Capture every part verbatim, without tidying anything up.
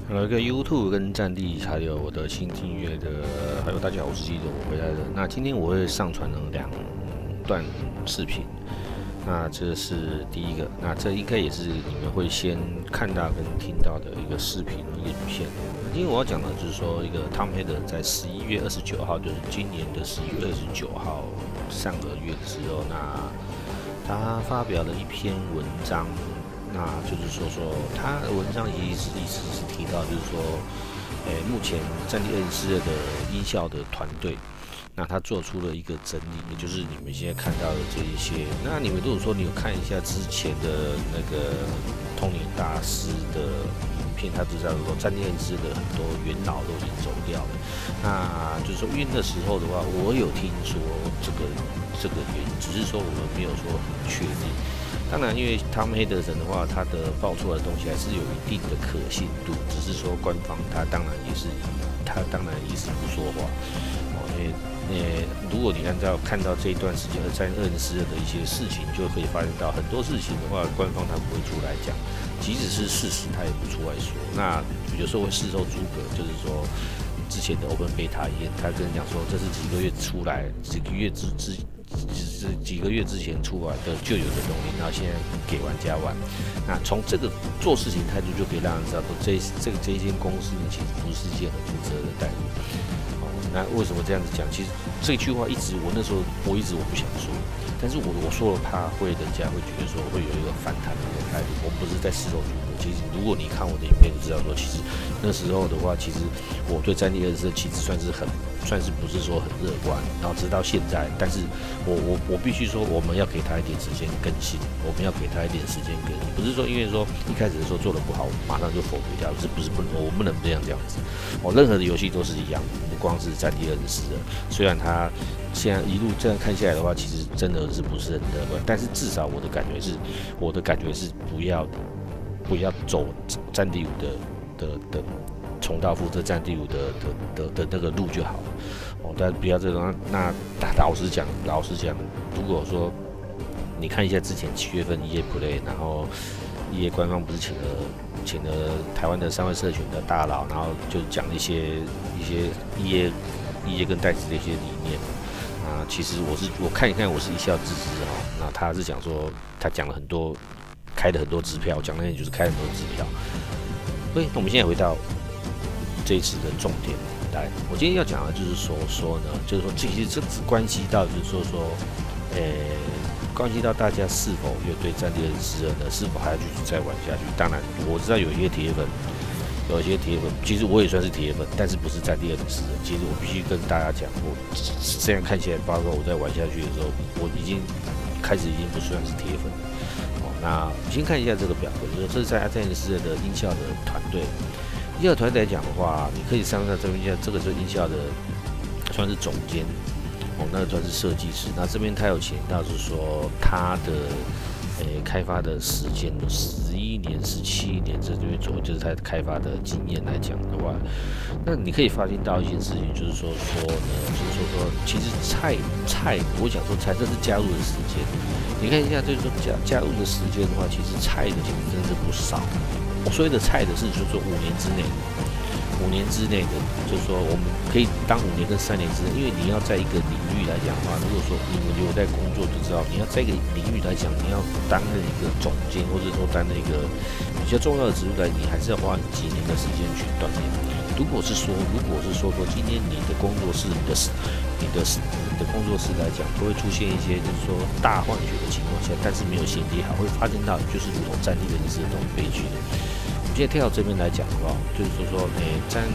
Hello，一个 YouTube 跟战地，还有我的新订阅的，还有大家好，我是记者，我回来了。那今天我会上传了两段视频，那这是第一个，那这应该也是你们会先看到跟听到的一个视频影片。今天我要讲的就是说，一个 Tom Hayden 在十一月二十九号，就是今年的十一月二十九号上个月的时候，那他发表了一篇文章。那就是说说他的文章意思意思是提到，就是说，诶、欸，目前战地二零四二的音效的团队，那他做出了一个整理，也就是你们现在看到的这一些。那你们如果说你有看一下之前的那个通灵大师的影片，他知道说战地二零四二的很多元老都已经走掉了。那就是说，因为那时候的话，我有听说这个这个原因，只是说我们没有说很确定。当然，因为Tom Hayden的话，他的爆出来的东西还是有一定的可信度，只是说官方他当然也是他当然也是不说话哦，因为呃，如果你按照看到这一段时间的在二零四二的一些事情，就可以发现到很多事情的话，官方他不会出来讲，即使是事实，他也不出来说。那有时候会事后诸葛，就是说之前的 Open Beta 也，他跟人讲说这是几个月出来，几个月之之。是几个月之前出来的就有的东西，然后现在给玩家玩。那从这个做事情态度就可以让人知道，说这这个这一间公司呢，其实不是一件很负责的待遇。哦，那为什么这样子讲？其实这句话一直我那时候我一直我不想说，但是我我说了，怕会人家会觉得说会有一个反弹的一个态度。我不是在事后诸葛。其实如果你看我的影片，就知道说，其实那时候的话，其实我对战地二十四其实算是很。算是不是说很乐观，然后直到现在，但是我我我必须说，我们要给他一点时间更新，我们要给他一点时间更新，不是说因为说一开始的时候做的不好，马上就否决掉，是不是不能我们不能这样这样子？哦，任何的游戏都是一样，不光是战地二十四的，虽然他现在一路这样看下来的话，其实真的是不是很乐观，但是至少我的感觉是，我的感觉是不要不要走战地五的的的。重蹈覆辙战地五的的的的那个路就好了，哦，但不要这种。那老实讲，老实讲，如果说你看一下之前七月份 E A Play， 然后 E A 官方不是请了请了台湾的三位社群的大佬，然后就讲一些一些 E A E A 跟代持的一些理念啊，其实我是我看一看，我是一笑置之哦。那他是讲说，他讲了很多，开了很多支票，讲的就是开很多支票。对，我们现在回到。这一次的重点，来，我今天要讲的就是说说呢，就是说，其实这只关系到，就是说说，呃、欸，关系到大家是否又对战地二零四二呢，是否还要继续再玩下去？当然，我知道有一些铁粉，有一些铁粉，其实我也算是铁粉，但是不是战地二零四二。其实我必须跟大家讲，我这样看起来，包括我在玩下去的时候，我已经开始已经不算是铁粉了。哦，那先看一下这个表格，就是这是在战地二零四二的音效的团队。音效团队来讲的话，你可以上到这边，这个就是音效的算是总监哦，那个算是设计师。那这边他有写到是说他的诶、欸、开发的时间十一年、十七年这边左右，就是他开发的经验来讲的话，那你可以发现到一件事情，就是说说呢，就是说说其实菜菜，我讲说菜，这是加入的时间。你看一下，就是说加加入的时间的话，其实菜的其实真的是不少。我所谓的菜的是，就是说五年之内，五年之内的，就是说我们可以当五年跟三年之内，因为你要在一个领域来讲的话，如果说你们有在工作，就知道你要在一个领域来讲，你要担任一个总监，或者说担任一个比较重要的职务来，你还是要花几年的时间去锻炼。如果是说，如果是说说今天你的工作室，你的你的你的工作室来讲，不会出现一些就是说大换血的情况下，但是没有衔接好，会发生到就是如同战地二零四二这种悲剧的。现在跳到这边来讲的话，就是说说，诶、欸，战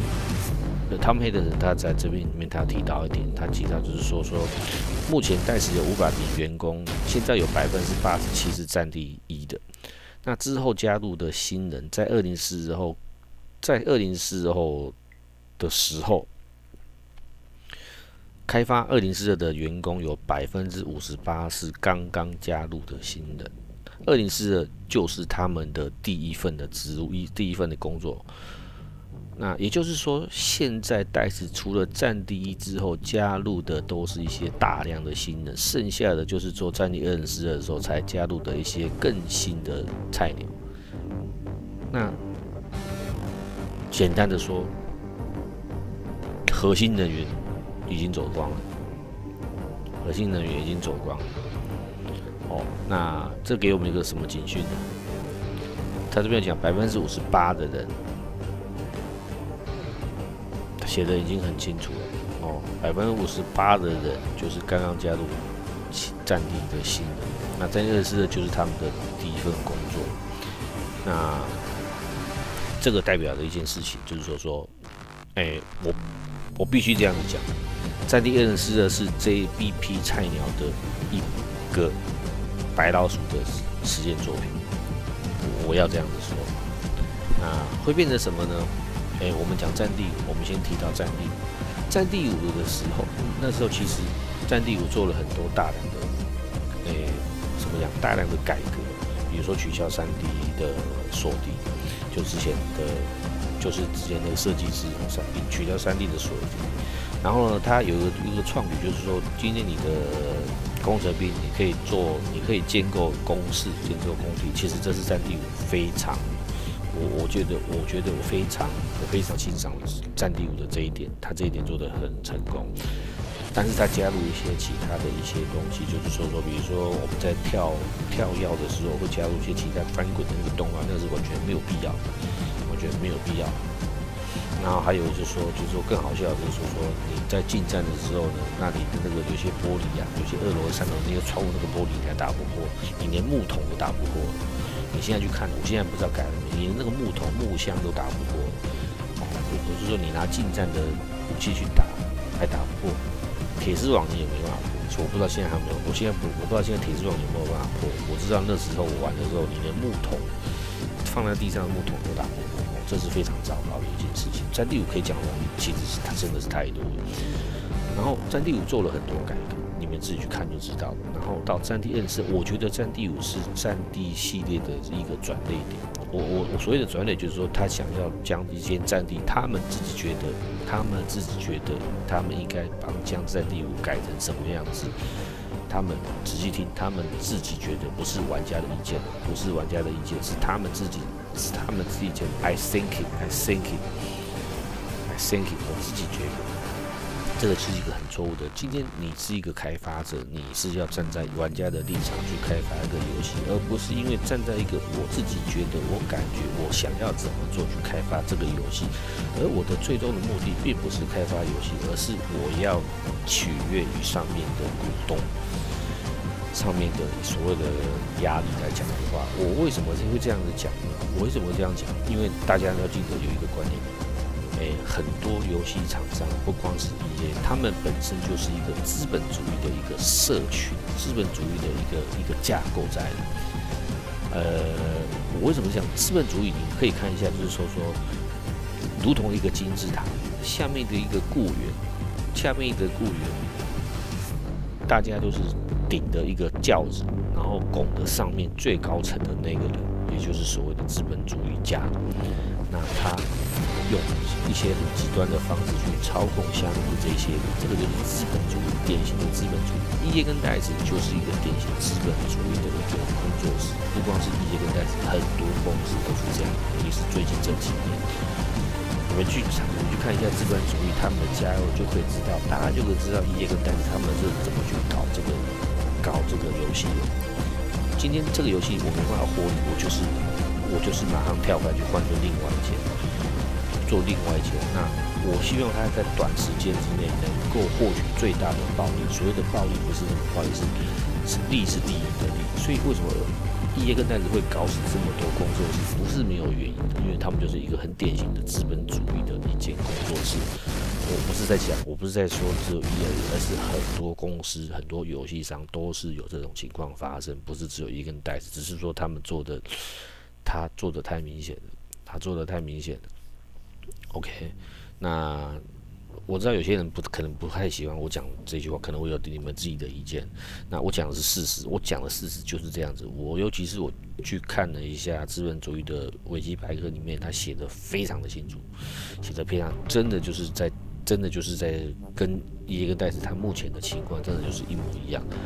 Tom Hayden 他在这边里面他提到一点，他提到就是说说，目前代持有五百名员工，现在有百分之八十七是战地一的。那之后加入的新人，在二零四之后，在二零四后的时候，开发二零四二的员工有百分之五十八是刚刚加入的新人。二零四二就是他们的第一份的职务，一第一份的工作。那也就是说，现在代持除了战地一之后加入的都是一些大量的新人，剩下的就是做战地二零四二的时候才加入的一些更新的菜鸟。那简单的说，核心能源已经走光了，核心能源已经走光了。哦，那这给我们一个什么警讯呢？他这边讲百分之五十八的人，写的已经很清楚了。哦，百分之五十八的人就是刚刚加入战地的新人。那战地二师的就是他们的第一份工作。那这个代表的一件事情就是说说，哎、欸，我我必须这样子讲，战地二师的是这一批菜鸟的一个白老鼠的实践作品。我要这样子说，那会变成什么呢？哎、欸，我们讲战地，我们先提到战地。战地五的时候，那时候其实战地五做了很多大量的，哎、欸，怎么讲？大量的改革，比如说取消三 D 的锁地，就之前的，就是之前的设计师三 D 取消三 D 的锁地。然后呢，它有一个一个创举，就是说，今天你的工程兵，你可以做，你可以建构公式，建构工地。其实这是战地五非常，我我觉得，我觉得我非常，我非常欣赏战地五的这一点，他这一点做得很成功。但是他加入一些其他的一些东西，就是说说，比如说我们在跳跳跃的时候，会加入一些其他翻滚的那个动画，那是完全没有必要，我觉得没有必要。然后还有就是说，就是说更好笑的就是说，你在近战的时候呢，那你的那个有些玻璃啊，有些二楼、三楼那个窗户那个玻璃你还打不破，你连木桶都打不破。你现在去看，我现在不知道改了没，连那个木桶、木箱都打不破。哦，我是说你拿近战的武器去打，还打不破。铁丝网你也没办法破，所以我不知道现在还有没有，我现在不，我不知道现在铁丝网有没有办法破。我知道那时候我玩的时候，你连木桶放在地上的木桶都打不破。这是非常糟糕的一件事情。战地五可以讲完，其实是它真的是太多了。然后战地五做了很多改革，你们自己去看就知道了。然后到战地二是，我觉得战地五是战地系列的一个转捩点。我我我所谓的转捩，就是说他想要将一间战地，他们自己觉得，他们自己觉得，他们应该帮将战地五改成什么样子。他们仔细听，他们自己觉得不是玩家的意见，不是玩家的意见，是他们自己，是他们自己觉得 I think it, I think it, I think it， 我自己觉得这个是一个很错误的。今天你是一个开发者，你是要站在玩家的立场去开发一个游戏，而不是因为站在一个我自己觉得、我感觉、我想要怎么做去开发这个游戏。而我的最终的目的并不是开发游戏，而是我要取悦于上面的股东。上面的所谓的压力来讲的话，我为什么会这样子讲呢？我为什么会这样讲？因为大家要记得有一个观念，哎，很多游戏厂商不光是 E A， 他们本身就是一个资本主义的一个社群，资本主义的一个一个架构在里。呃，我为什么讲资本主义？你可以看一下，就是说说，如同一个金字塔，下面的一个雇员，下面一个雇员，大家都是顶的一个轿子，然后拱的上面最高层的那个人，也就是所谓的资本主义家。那他用一些很极端的方式去操控下面的这些人，这个就是资本主义，典型的资本主义。E A跟戴斯就是一个典型资本主义的一个工作室，不光是E A跟戴斯，很多公司都是这样，尤其是最近这几年。你们去你们去看一下资本主义他们的加入，就可以知道，大家就可以知道 E A跟戴斯他们是怎么去搞这个搞这个游戏的。今天这个游戏我没办法获利，我就是我就是马上跳过来去换成另外一件，做另外一件。那我希望他在短时间之内能够获取最大的暴利。所谓的暴利不是那种暴利，是是利是第一的利。所以为什么E A跟戴斯会搞死这么多工作室，不是没有原因的，因为他们就是一个很典型的资本主义的一间工作室。我不是在讲，我不是在说只有 E A， 而是很多公司、很多游戏商都是有这种情况发生，不是只有E A跟戴斯，只是说他们做的，他做的太明显了，他做的太明显了。OK， 那我知道有些人不可能不太喜欢我讲这句话，可能会有你们自己的意见。那我讲的是事实，我讲的事实就是这样子。我尤其是我去看了一下资本主义的维基百科里面，他写的非常的清楚，写的非常真的就是在真的就是在跟E A跟戴斯他目前的情况真的就是一模一样。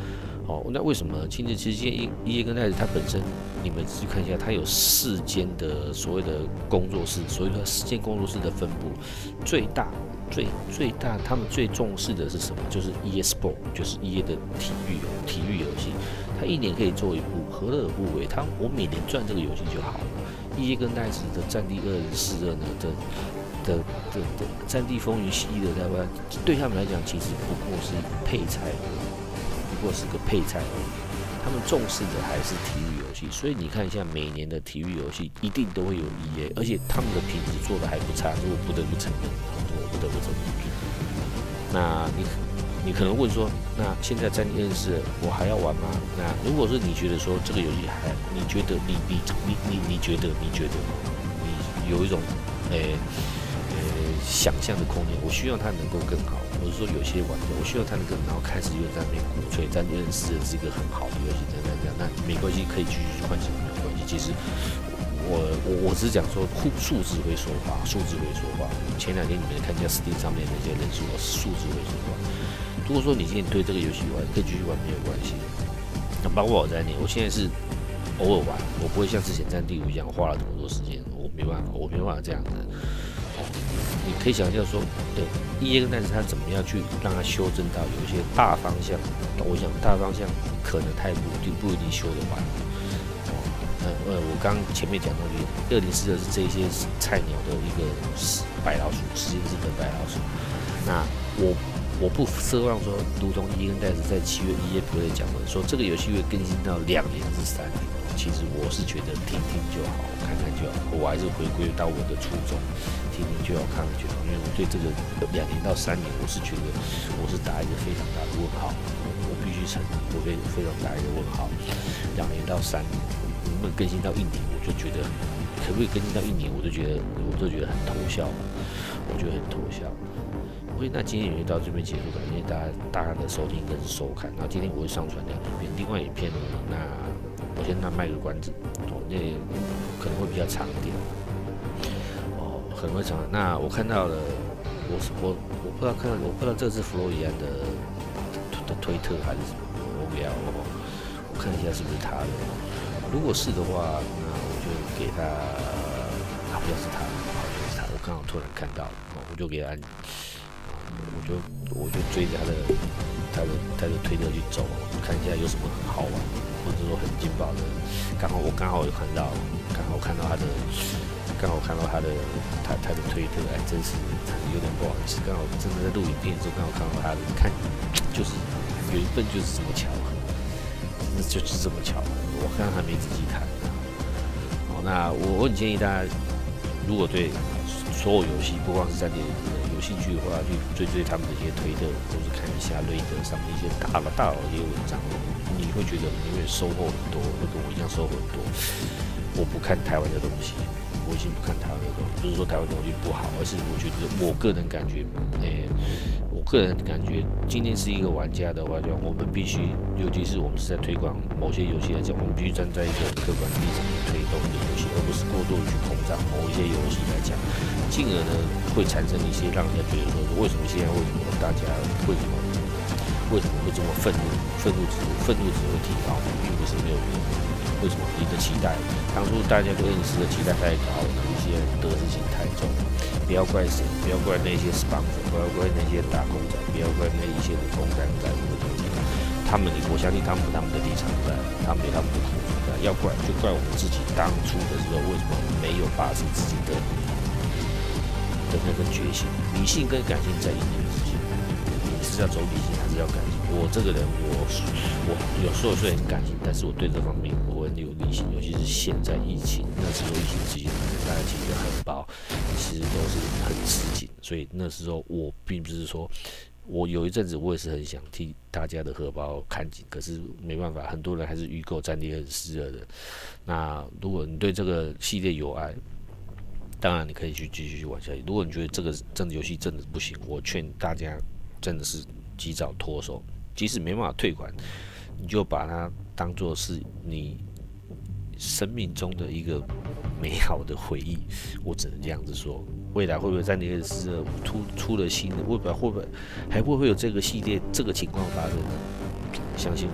哦，那为什么？其实其实一一跟奈子它本身，你们去看一下，它有四间的所谓的工作室，所以说四间工作室的分布，最大最最大，他们最重视的是什么？就是 E A Sport， 就是 E A 的体育体育游戏，它一年可以做一部，何乐而不为？它我每年赚这个游戏就好了。E A跟奈子的《战地二零四二》呢的。的的的《战地风云》系列的台湾，对他们来讲，其实不过是一个配菜而已，不过是个配菜而已。他们重视的还是体育游戏，所以你看一下每年的体育游戏一定都会有 E A， 而且他们的品质做的还不差，这我不得不承认，我不得不承认。那你你可能问说，那现在《战地二零四二》我还要玩吗？那如果说你觉得说这个游戏还，你觉得你你你你你觉得你觉得你有一种诶。想象的空间，我希望它能够更好。我是说，有些玩家，我希望它能更，然后开始又在那边鼓吹《战地二零四二》是一个很好的游戏，这样这样，那没关系，可以继续去幻想，没有关系。其实我我我只是讲说，数字会说话，数字会说话。前两天你们看一下 Steam 上面那些人数，数字会说话。如果说你今天对这个游戏玩，可以继续玩没有关系。那包括我在内，我现在是偶尔玩，我不会像之前《战地五》一样花了这么多时间，我没办法，我没办法这样子。你可以想象说，对 E A 跟奈子他怎么样去让它修正到有一些大方向，我想大方向可能太不一定不一定修得完。呃呃，我刚前面讲到的二零四二是这一些菜鸟的一个白老鼠，实验室的白老鼠。那我我不奢望说，如同 E A 跟奈子在七月 E A Play 讲的说，这个游戏会更新到两年至三年。其实我是觉得听听就好，看看就好，我还是回归到我的初衷，听听就好，看看就好。因为我对这个两年到三年，我是觉得我是打一个非常大的问号，我必须承认，我非非常大一个问号。两年到三年，能不能更新到一年，我就觉得可不可以更新到一年，我就觉得我就觉得很偷笑，我觉得很偷笑。OK， 那今天也就到这边结束，感谢大家大家的收听跟收看。然后今天我会上传两影片，另外影片呢，那我先那卖个关子，哦，那可能会比较长一点，哦，可能会长。那我看到了，我我我不知道看到，我不知道这是弗洛伊安的的推特还是什么，我不要，我我看一下是不是他的。如果是的话，那我就给他，啊，不要是他，好像是他，我刚好突然看到，哦，我就给他按。我就我就追着他的他的他的推特去走，看一下有什么很好玩的，或者说很劲爆的。刚好我刚好有看到，刚好看到他的，刚好看到他的他他的推特，哎，真是有点不好意思。刚好真的在录影片的时候，刚好看到他的，看就是缘分就是这么巧合，真的就是这么巧合。我刚刚还没仔细看。好，那我我很建议大家，如果对所有游戏，不光是战地有兴趣的话，去追追他们的一些推特，或是看一下瑞德上面一些大佬大佬的一些文章，你会觉得你会收获很多，会跟我一样收获很多。我不看台湾的东西，我已经不看台湾的东西，不是说台湾东西不好，而是我觉得我个人感觉，诶、欸，我个人感觉，今天是一个玩家的话，就我们必须，尤其是我们是在推广某些游戏来讲，我们必须站在一个客观的立场去推动一个游戏，而不是过度去膨胀某一些游戏来讲，进而呢会产生一些让人家觉得说，为什么现在为什么大家为什么为什么会这么愤怒？愤怒值愤怒值会提高，并不是没有原因。为什么你的期待？当初大家对二零四的期待太高，有一些得失心太重。不要怪谁，不要怪那些 sponsor， 不要怪那些打工仔，不要怪那一些的公干在乎的东西。他们，我相信他们有他们的立场在，他们有他们的苦衷在。要怪就怪我们自己当初的时候为什么没有发生自己的的那份决心？理性跟感性在一件事情，你是要走理性还是要感性？我这个人，我我有时候虽然很感性，但是我对这方面我很有理性，尤其是现在疫情那时候疫情期间，大家其实很薄，其实都是很吃紧，所以那时候我并不是说，我有一阵子我也是很想替大家的荷包看紧，可是没办法，很多人还是预购战地二零四二的。那如果你对这个系列有爱，当然你可以去继续去玩下去。如果你觉得这个真的游戏真的不行，我劝大家真的是及早脱手。即使没办法退款，你就把它当作是你生命中的一个美好的回忆。我只能这样子说。未来会不会在那个是出出了新的？会不会会不会还会不会有这个系列这个情况发生呢？相信我，一定。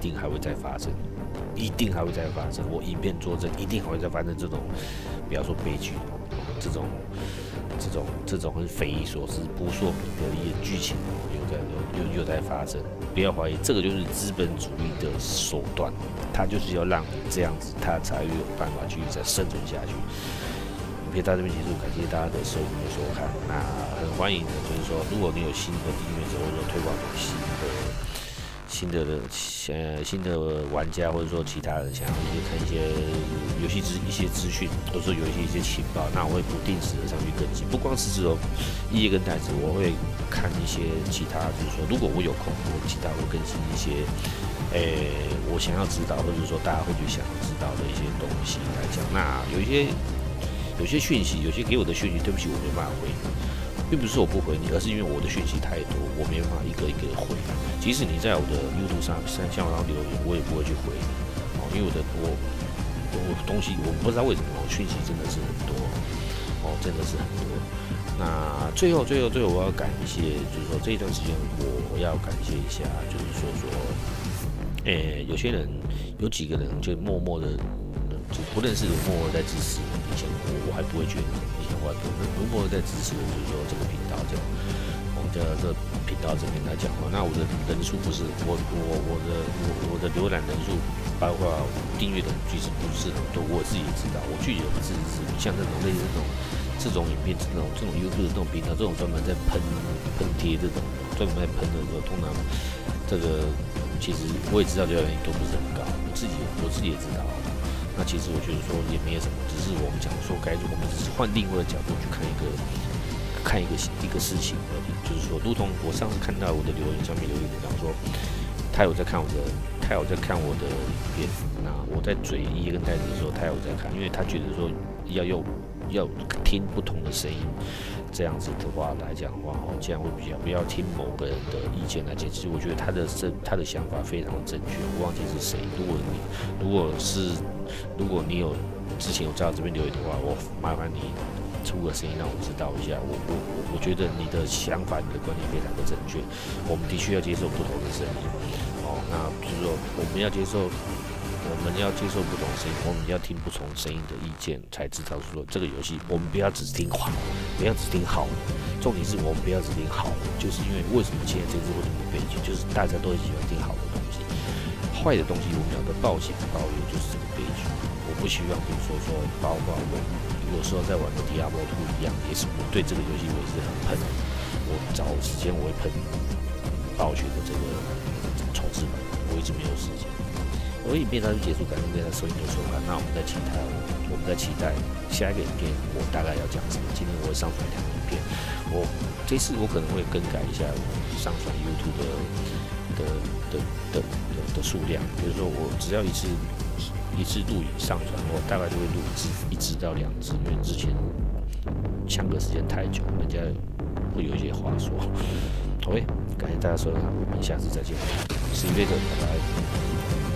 定还会再发生，一定还会再发生。我影片作证，一定还会再发生这种，不要说悲剧，这种。这种这种很匪夷所思、扑朔迷离的一些剧情有在有有在发生，不要怀疑，这个就是资本主义的手段，它就是要让你这样子，它才有办法继续再生存下去。影片到这边结束，感谢大家的收听和收看。那很欢迎的，就是说，如果你有新的订阅者，或者说推广给新的。新的呃新的玩家，或者说其他人想要一些看一些游戏资一些资讯，或者说有一些一些情报，那我会不定时的上去更新。不光是只有一夜跟袋子，我会看一些其他，就是说如果我有空，我其他会更新一些，诶、欸、我想要知道，或者说大家会去想要知道的一些东西来讲。那有一些有些讯息，有些给我的讯息，对不起，我没办法回。并不是我不回你，而是因为我的讯息太多，我没办法一个一个回。即使你在我的 YouTube 上像像我上留言，我也不会去回你哦，因为我的我我东西我不知道为什么讯息真的是很多哦，真的是很多。那最后最后最后我要感谢，就是说这一段时间我要感谢一下，就是说说，诶、欸，有些人有几个人就默默的。就不认识的默默在支持我，以前我我还不会觉得，以前我还不会默默在支持我，就是说这个频道这样，我们的这频道这边来讲话，那我的人数不是我我我的我我的浏览人数，包括订阅的其实不是很多，我自己也知道，我具体的自知之明，像这种类似这种这种影片这种这种 YouTube 这种频道，这种专门在喷喷贴这种专门在喷的时候，通常这个其实我也知道浏览率都不是很高，我自己我自己也知道。那其实我觉得说也没有什么，只是我们讲说该，我们只是换另外的角度去看一个看一个一个事情而已。就是说，如同我上次看到我的留言上面留言讲说，他有在看我的，他有在看我的影片。那我在嘴一跟袋子的时候，他有在看，因为他觉得说要用要听不同的声音。这样子的话来讲的话，哦，这样会比较不要听某个人的意见来讲。其实我觉得他的正他的想法非常的正确。我忘记是谁，如果你如果是如果你有之前有在我这边留言的话，我麻烦你出个声音让我知道一下。我我我觉得你的想法、你的观念非常的正确。我们的确要接受不同的声音，哦，那就是说我们要接受。我们要接受不同声音，我们要听不同声音的意见，才知道说这个游戏我们不要只听好，不要只听好的。重点是我们不要只听好的，就是因为为什么现在这次会这么悲剧，就是大家都喜欢听好的东西，坏的东西我们要的报喜不报忧，就是这个悲剧。我不希望比如说说，包括我有时候在玩的 Diablo 二一样，也是我对这个游戏我也是很喷。我找时间我会喷暴雪的这个重置版，我一直没有时间。我的影片它就结束，感谢大家收听和收看。那我们在期待，我们在期待下一个影片，我大概要讲什么？今天我会上传两个影片，我这次我可能会更改一下上传 YouTube 的的的的的的数量，比如说我只要一次一次录影上传，我大概就会录一支一支到两支，因为之前相隔时间太久，人家会有一些话说。OK， 感谢大家收看，我们下次再见，See you later，拜拜。